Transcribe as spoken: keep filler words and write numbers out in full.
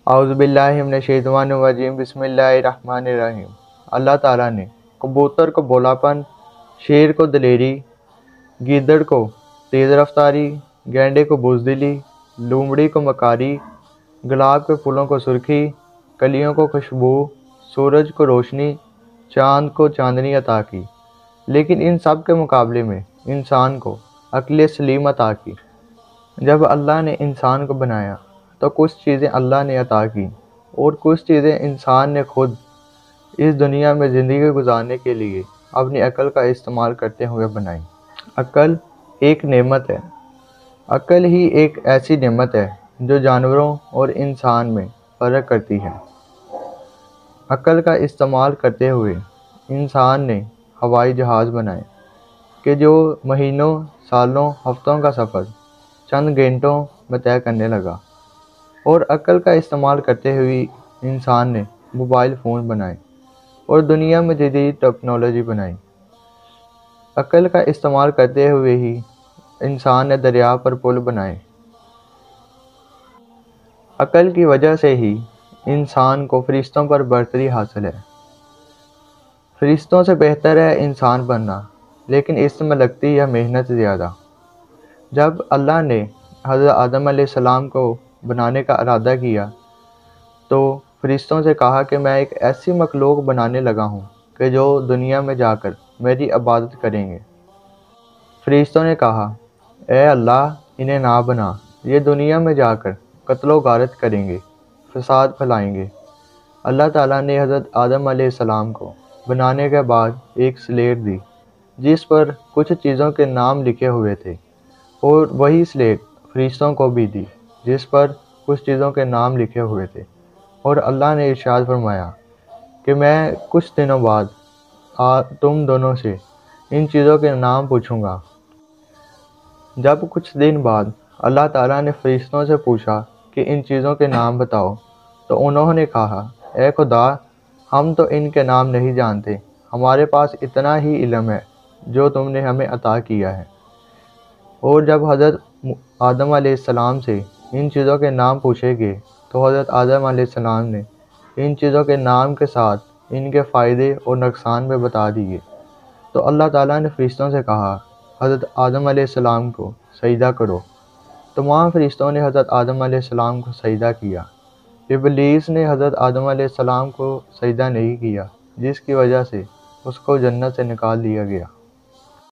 اعوذ باللہ من الشیطان الرجیم بسم اللہ الرحمن الرحیم۔ اللہ تعالیٰ نے کبوتر کو بولاپن، شیر کو دلیری، گیدڑ کو تیز رفتاری، گینڈے کو بزدلی، لومڑی کو مکاری، گلاب کے پھولوں کو سرخی، کلیوں کو خوشبو، سورج کو روشنی، چاند کو چاندنی عطا کی، لیکن ان سب کے مقابلے میں انسان کو عقل سلیم عطا کی۔ جب اللہ نے انسان کو بنایا تو کچھ چیزیں اللہ نے عطا کی اور کچھ چیزیں انسان نے خود اس دنیا میں زندگی گزارنے کے لیے اپنی عقل کا استعمال کرتے ہوئے بنائی۔ عقل ایک نعمت ہے۔ عقل ہی ایک ایسی نعمت ہے جو جانوروں اور انسان میں فرق کرتی ہے۔ عقل کا استعمال کرتے ہوئے انسان نے ہوائی جہاز بنائے کہ جو مہینوں، سالوں، ہفتوں کا سفر چند گھنٹوں میں طے کرنے لگا، اور عقل کا استعمال کرتے ہوئے انسان نے موبائل فون بنائے اور دنیا میں جدید ٹیکنالوجی بنائی۔ عقل کا استعمال کرتے ہوئے ہی انسان نے دریا پر پل بنائے۔ عقل کی وجہ سے ہی انسان کو فرشتوں پر برتری حاصل ہے۔ فرشتوں سے بہتر ہے انسان بننا، لیکن اس میں لگتی ہے محنت زیادہ۔ جب اللہ نے حضرت آدم علیہ السلام کو بنانے کا ارادہ کیا تو فرشتوں سے کہا کہ میں ایک ایسی مخلوق بنانے لگا ہوں کہ جو دنیا میں جا کر میری عبادت کریں گے۔ فرشتوں نے کہا، اے اللہ، انہیں نہ بنا، یہ دنیا میں جا کر قتل و غارت کریں گے، فساد پھیلائیں گے۔ اللہ تعالیٰ نے حضرت آدم علیہ السلام کو بنانے کے بعد ایک سلیٹ دی جس پر کچھ چیزوں کے نام لکھے ہوئے تھے، اور وہی سلیٹ فرشتوں کو بھی دی جس پر کچھ چیزوں کے نام لکھے ہوئے تھے، اور اللہ نے ارشاد فرمایا کہ میں کچھ دنوں بعد تم دونوں سے ان چیزوں کے نام پوچھوں گا۔ جب کچھ دن بعد اللہ تعالیٰ نے فرشتوں سے پوچھا کہ ان چیزوں کے نام بتاؤ تو انہوں نے کہا، اے خدا، ہم تو ان کے نام نہیں جانتے، ہمارے پاس اتنا ہی علم ہے جو تم نے ہمیں عطا کیا ہے۔ اور جب حضرت آدم علیہ السلام سے ان چیزوں کے نام پوچھے گئے تو حضرت آدم علیہ السلام نے ان چیزوں کے نام کے ساتھ ان کے فائدے اور نقصان بھی بتا دیے۔ تو اللہ تعالیٰ نے فرشتوں سے کہا، حضرت آدم علیہ السلام کو سجدہ کرو۔ تمام فرشتوں نے حضرت آدم علیہ السلام کو سجدہ کیا۔ ابلیس نے حضرت آدم علیہ السلام کو سجدہ نہیں کیا، جس کی وجہ سے اس کو جنت سے نکال دیا گیا۔